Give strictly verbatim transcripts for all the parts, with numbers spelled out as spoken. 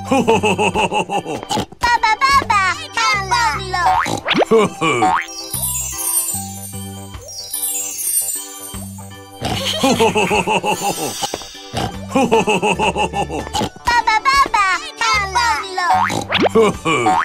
爸爸，爸爸，太棒了！ 呵呵。 爸爸，爸爸，太棒了！ 呵呵。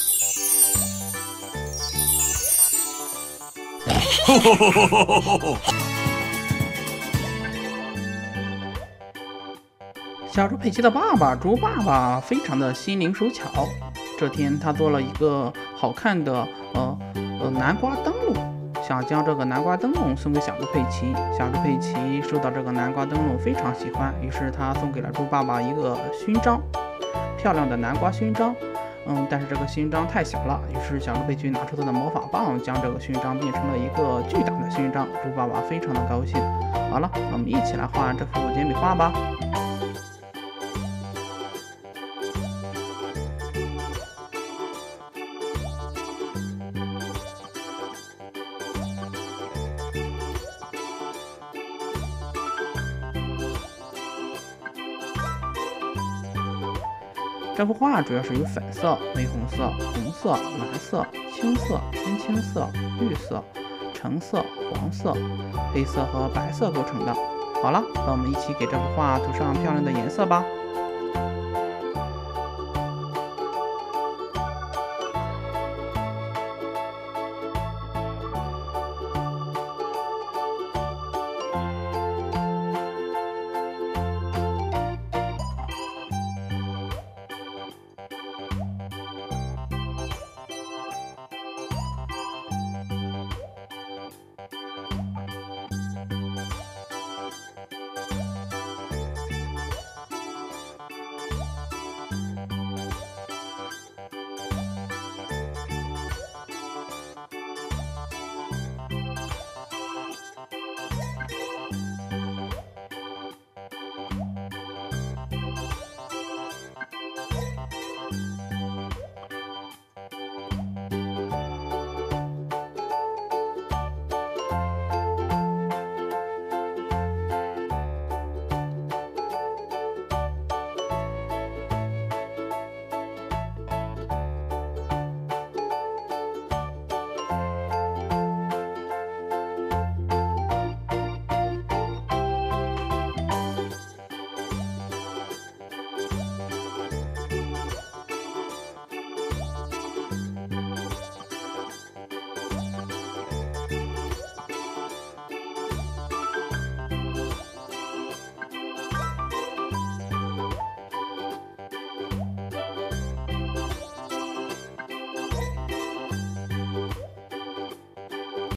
小猪佩奇的爸爸猪爸爸非常的心灵手巧，这天他做了一个好看的呃呃南瓜灯笼，想将这个南瓜灯笼送给小猪佩奇。小猪佩奇收到这个南瓜灯笼非常喜欢，于是他送给了猪爸爸一个勋章，漂亮的南瓜勋章。嗯，但是这个勋章太小了，于是小猪佩奇拿出他的魔法棒，将这个勋章变成了一个巨大的勋章。猪爸爸非常的高兴。好了，我们一起来画这幅简笔画吧。这幅画主要是由粉色、玫红色、红色、蓝色、青色、深青色、绿色、橙色、黄色、黑色和白色构成的。好了，让我们一起给这幅画涂上漂亮的颜色吧。